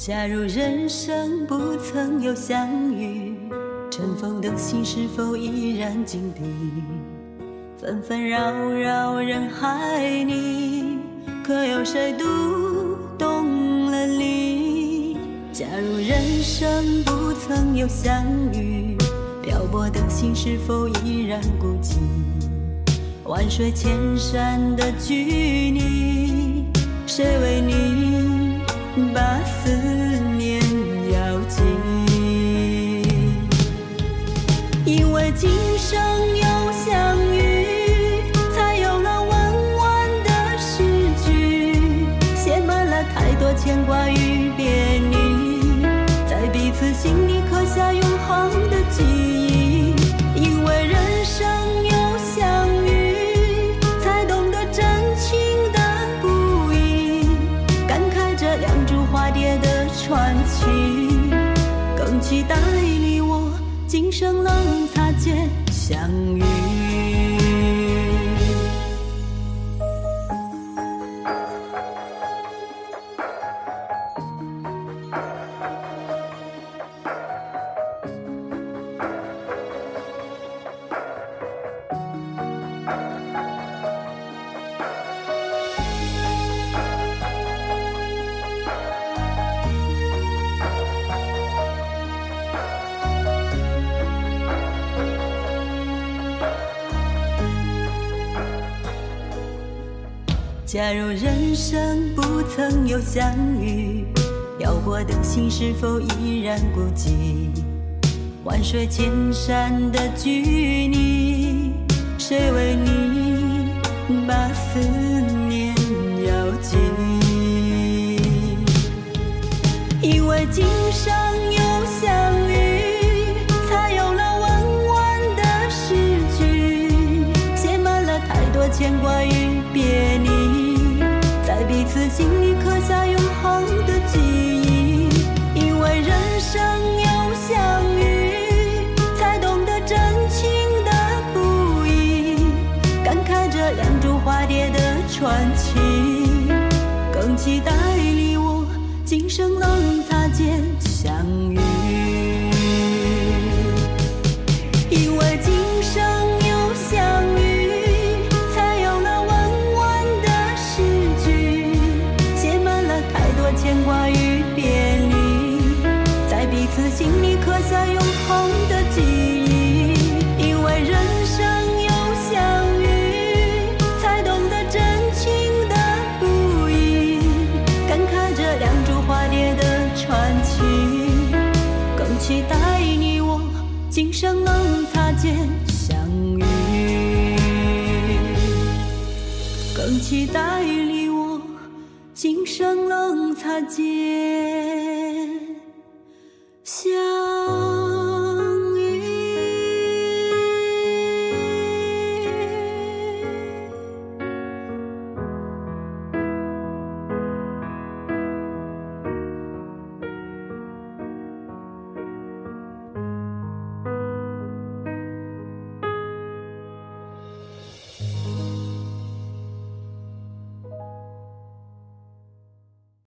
假如人生不曾有相遇，尘封的心是否依然紧闭？纷纷扰扰人海里，可有谁读懂了你？假如人生不曾有相遇，漂泊的心是否依然孤寂？万水千山的距离，谁为你把思念遥寄？因为今生有相遇，才有了弯弯的诗句，写满了太多牵挂与别离，在彼此心里刻下永恒的记忆。因为人生有相遇，才懂得真情的不易，感慨这两株花蝶的传奇，更期待你我今生能擦肩相遇。假如人生不曾有相遇，漂泊的心是否依然孤寂？万水千山的距离，谁为你把思念遥寄？因为今生有相遇，才有了弯弯的诗句，写满了太多牵挂与别离，在彼此心里刻下永恒的记忆。因为人生有相遇，才懂得真情的不易，感慨这两株花蝶的传奇，更期待你我今生能擦肩相遇。因为今生有相遇，才有了弯弯的诗句，写满了太多牵挂与别离，在彼此心里刻下永恒的记忆。因为人生有相遇，才懂得真情的不易，感慨这两株花蝶的传奇，更期待你我今生能擦肩相遇，更期待你我今生能擦肩相遇。